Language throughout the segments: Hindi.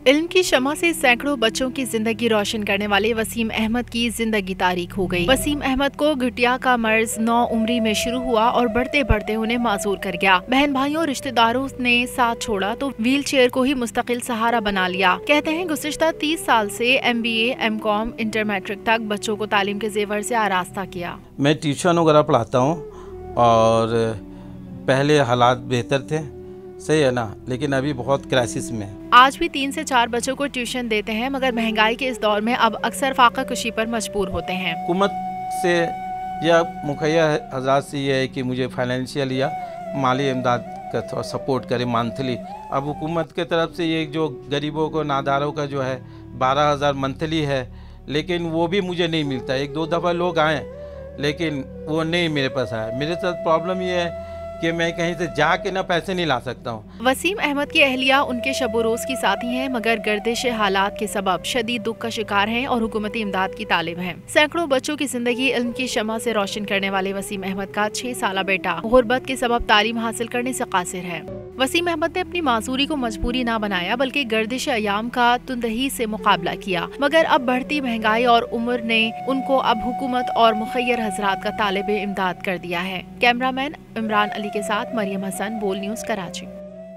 इल्म की शमा से सैकड़ों बच्चों की जिंदगी रोशन करने वाले वसीम अहमद की जिंदगी तारीख हो गई। वसीम अहमद को घुटिया का मर्ज 9 उम्री में शुरू हुआ और बढ़ते बढ़ते उन्हें माजूर कर गया। बहन भाइयों और रिश्तेदारों ने साथ छोड़ा तो व्हील चेयर को ही मुस्तकिल सहारा बना लिया। कहते हैं गुज़िश्ता 30 साल से MBA, MCOM, इंटर मैट्रिक तक बच्चों को तालीम के जेवर से आरास्ता किया। मैं ट्यूशन वगैरह पढ़ाता हूँ और पहले हालात बेहतर थे, सही है ना, लेकिन अभी बहुत क्राइसिस में। आज भी 3 से 4 बच्चों को ट्यूशन देते हैं, मगर महंगाई के इस दौर में अब अक्सर फाका कुशी पर मजबूर होते हैं। हुकूमत से या मुखैया हज़रात से ये है कि मुझे फाइनेंशियल या माली इमदाद का थोड़ा सपोर्ट करे मंथली। अब हुकूमत के तरफ से ये जो गरीबों को नादारों का जो है 12,000 मंथली है, लेकिन वो भी मुझे नहीं मिलता। 1-2 दफ़ा लोग आए लेकिन वो नहीं मेरे पास आया। मेरे साथ प्रॉब्लम ये है कि मैं कहीं से जाके ना पैसे नहीं ला सकता हूँ। वसीम अहमद की अहलिया उनके शब रोज़ की साथी हैं, मगर गर्दिश हालात के सबब शदीद दुख का शिकार हैं और हुकूमती इमदाद की तालिब हैं। सैकड़ों बच्चों की जिंदगी इल्म की शमा से रोशन करने वाले वसीम अहमद का 6 साला बेटा गुर्बत के सबब तालीम हासिल करने से कासिर है। वसीम अहमद ने अपनी मासूरी को मजबूरी ना बनाया, बल्कि गर्दिश अयाम का तुंदही से मुकाबला किया। मगर अब बढ़ती महंगाई और उम्र ने उनको अब हुकूमत और मुखैयर हजरात का तालिब इमदाद कर दिया है। कैमरामैन इमरान अली के साथ मरियम हसन, बोल न्यूज़, कराची।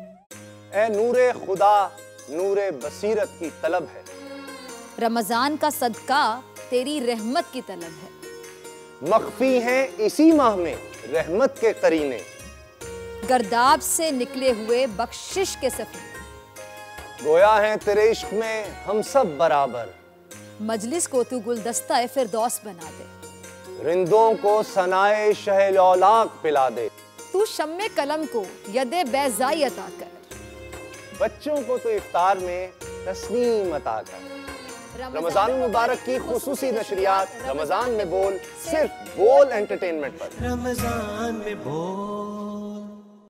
ए नूरे खुदा, नूरे बसीरत की तलब है, रमजान का सदका तेरी रहमत की तलब है। मख्फी हैं इसी माह में रहमत के करीने, गर्दाब से निकले हुए बख्शिश के सफर। गोया है तेरे इश्क में हम सब बराबर, मजलिस को तू गुलदस्ता फिरदौस बना दे। रिंदों को सनाए शहलौलाक पिला दे, तू शम्मे कलम को यदे बैज़ाई अता कर। बच्चों को तो इफ्तार में तस्नीम अता कर। रमजान मुबारक की खुसूसी नशरियात रमजान में बोल, सिर्फ बोल एंटरटेनमेंट पर। रमजान में बोल।